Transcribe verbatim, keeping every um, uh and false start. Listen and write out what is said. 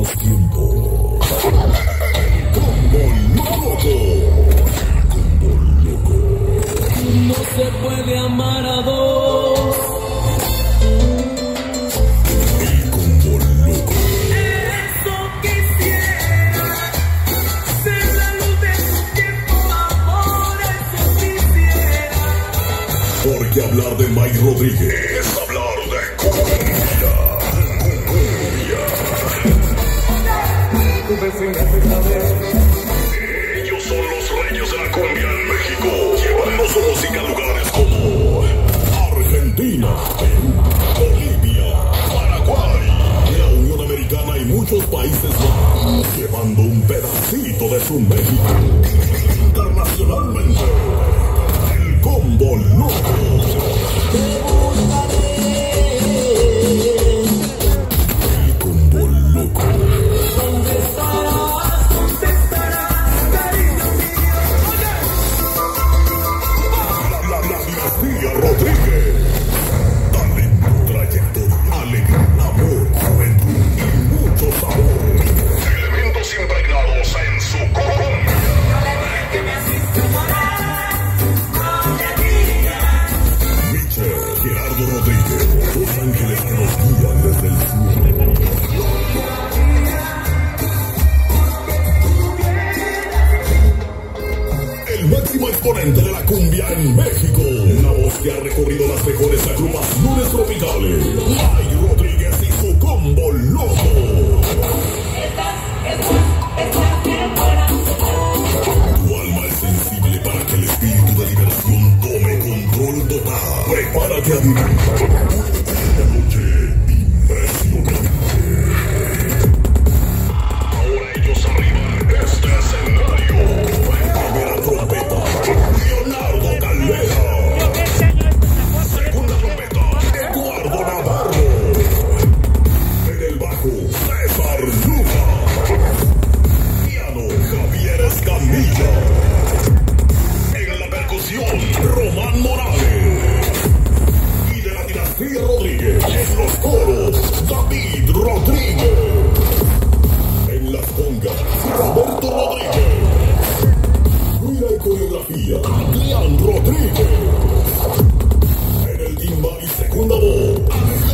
los tiempos. El combo loco. El combo loco. No se puede amar a dos. El combo loco. Eso quisiera ser la luz de tu tiempo, amor, eso quisiera. Porque hablar de Mike Rodríguez es hablar de cumbia. Ellos son los reyes de la cumbia en México, llevando su música a lugares como Argentina, Perú, Bolivia, Paraguay, la Unión Americana y muchos países más, llevando un pedacito de su México internacionalmente. El combo loco. El combo loco. ¿Dónde estarás? ¿Dónde estarás, cariño mío? La, la, la dinastía Rodríguez. Talento, trayectoria, alegría, amor, juventud y mucho sabor. Elementos impregnados en su cumbia. Que me hiciste morar, no te digas. Michel, Gerardo Rodríguez, dos ángeles que nos guían desde el cielo. El máximo exponente de la cumbia en México. Una voz que ha recorrido las mejores agrupaciones tropicales. Mike Rodríguez y su combo loco. Tu alma es sensible para que el espíritu de diversión tome control total. Prepárate a vivir una noche impresionante. Ahora ellos arriban este escenario. Primera trompeta, Leonardo Calera. Segunda trompeta, Eduardo Navarro. En el bajo, César Luca. Piano, Javier Escamilla. En la percusión, Román Morales. Y de la dinastía Rodríguez, en los coros, David Rodríguez. En las congas, Roberto Rodríguez. Mira y coreografía, Adrián Rodríguez. En el timbal y segunda voz,